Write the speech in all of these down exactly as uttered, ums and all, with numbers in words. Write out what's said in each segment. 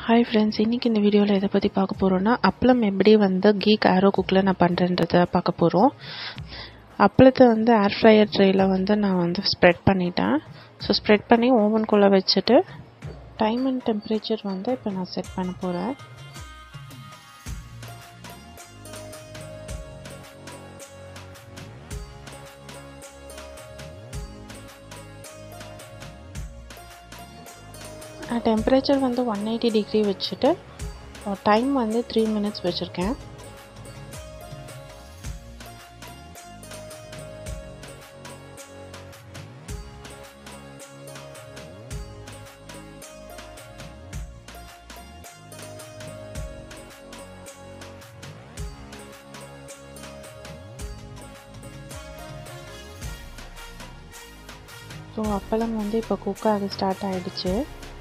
Hi friends, இன்னைக்கு இந்த வீடியோல எதை பத்தி பார்க்க போறோம்னா அப்பளம் எப்படி வந்து geek Airocookல நான் பண்றேன்றதை பார்க்க போறோம். அப்பளத்தை வந்து ஏர் ஃப்ரையர் ட்ரேல வந்து நான் வந்து ஸ்ப்ரெட் பண்ணிட்டேன். ஸோ ஸ்ப்ரெட் பண்ணி ஓவனுக்குள்ள வச்சுட்டு டைம் அண்ட் டெம்பரேச்சர் வந்து இப்போ நான் செட் பண்ண போறேன். டெம்பரேச்சர் வந்து ஒன் எயிட்டி டிகிரி வச்சுட்டு டைம் வந்து த்ரீ மினிட்ஸ் வச்சுருக்கேன். ஸோ அப்பளம் வந்து இப்போ குக் ஆக ஸ்டார்ட் ஆகிடுச்சு.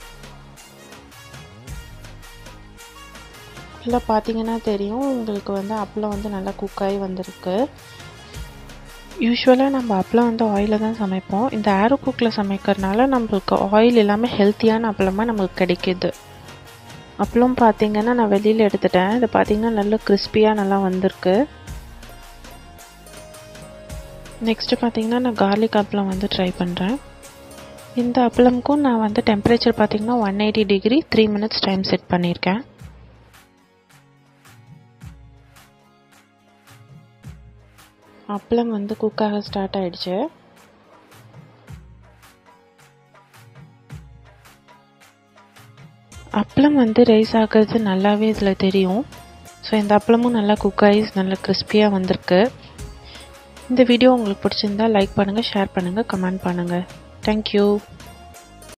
ஃபுல்லாக பார்த்தீங்கன்னா தெரியும் உங்களுக்கு வந்து அப்பளம் வந்து நல்லா குக் ஆகி வந்திருக்கு. யூஸ்வலாக நம்ம அப்பளம் வந்து ஆயிலில் தான் சமைப்போம். இந்த ஏரோகுக்கில் சமைக்கிறதுனால நம்மளுக்கு ஆயில் எல்லாமே ஹெல்த்தியான அப்பளமாக நம்மளுக்கு கிடைக்கிது. அப்பளம் பார்த்தீங்கன்னா நான் வெளியில் எடுத்துட்டேன். இது பார்த்தீங்கன்னா நல்லா கிறிஸ்பியாக நல்லா வந்திருக்கு. நெக்ஸ்ட்டு பார்த்தீங்கன்னா நான் கார்லிக் அப்பளம் வந்து ட்ரை பண்ணுறேன். இந்த அப்பளமுக்கும் நான் வந்து டெம்பரேச்சர் பார்த்தீங்கன்னா one eighty degree three minutes time set பண்ணியிருக்கேன். அப்பளம் வந்து குக்காக ஸ்டார்ட் ஆகிடுச்சு. அப்பளம் வந்து ரைஸ் ஆகிறது நல்லாவே இதில் தெரியும். ஸோ இந்த அப்பளமும் நல்லா குக் ஆகி நல்லா கிறிஸ்பியாக வந்திருக்கு. இந்த வீடியோ உங்களுக்கு பிடிச்சிருந்தா லைக் பண்ணுங்கள், ஷேர் பண்ணுங்கள், கமெண்ட் பண்ணுங்கள். தேங்க்யூ.